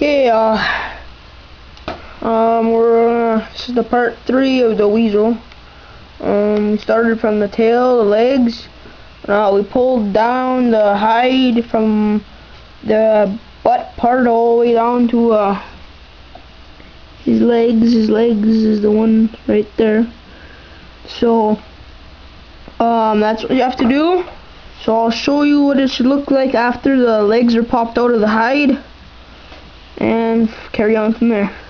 Okay, this is the part 3 of the weasel. We started from the tail, the legs. We pulled down the hide from the butt part all the way down to his legs. His legs is the one right there. So that's what you have to do. So I'll show you what it should look like after the legs are popped out of the hide, and carry on from there.